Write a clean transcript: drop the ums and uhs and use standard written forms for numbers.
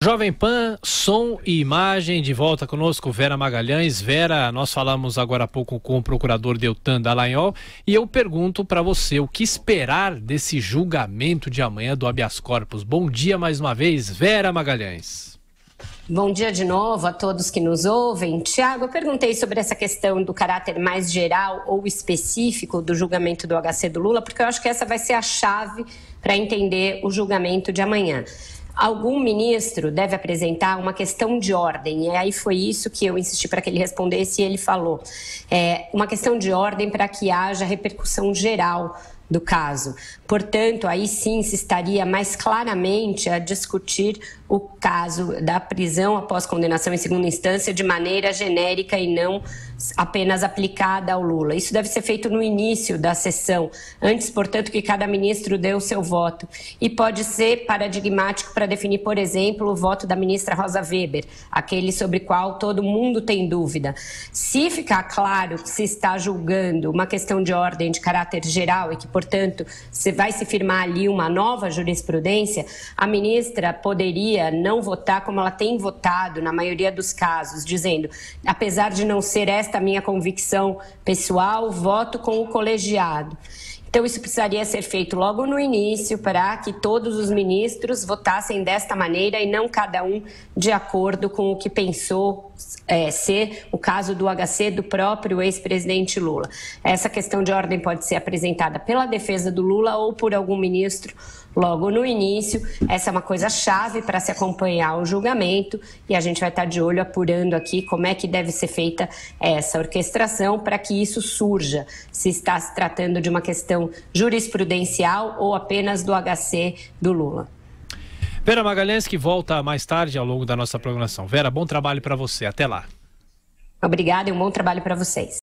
Jovem Pan, som e imagem, de volta conosco, Vera Magalhães. Vera, nós falamos agora há pouco com o procurador Deltan Dallagnol e eu pergunto para você, o que esperar desse julgamento de amanhã do habeas corpus? Bom dia mais uma vez, Vera Magalhães. Bom dia de novo a todos que nos ouvem. Tiago, eu perguntei sobre essa questão do caráter mais geral ou específico do julgamento do HC do Lula, porque eu acho que essa vai ser a chave para entender o julgamento de amanhã. Algum ministro deve apresentar uma questão de ordem, e aí foi isso que eu insisti para que ele respondesse e ele falou. Uma questão de ordem para que haja repercussão geral do caso. Portanto, aí sim se estaria mais claramente a discutir o caso da prisão após condenação em segunda instância de maneira genérica e não apenas aplicada ao Lula. Isso deve ser feito no início da sessão, antes, portanto, que cada ministro dê o seu voto. E pode ser paradigmático para definir, por exemplo, o voto da ministra Rosa Weber, aquele sobre o qual todo mundo tem dúvida. Se ficar claro que se está julgando uma questão de ordem de caráter geral e que, portanto, vai se firmar ali uma nova jurisprudência, a ministra poderia não votar como ela tem votado na maioria dos casos, dizendo, apesar de não ser esta a minha convicção pessoal, voto com o colegiado. Então, isso precisaria ser feito logo no início para que todos os ministros votassem desta maneira e não cada um de acordo com o que pensou ser o caso do HC do próprio ex-presidente Lula. Essa questão de ordem pode ser apresentada pela defesa do Lula ou por algum ministro logo no início. Essa é uma coisa chave para se acompanhar o julgamento e a gente vai estar de olho apurando aqui como é que deve ser feita essa orquestração para que isso surja, se está se tratando de uma questão jurisprudencial ou apenas do HC do Lula. Vera Magalhães, que volta mais tarde ao longo da nossa programação. Vera, bom trabalho para você. Até lá. Obrigada e um bom trabalho para vocês.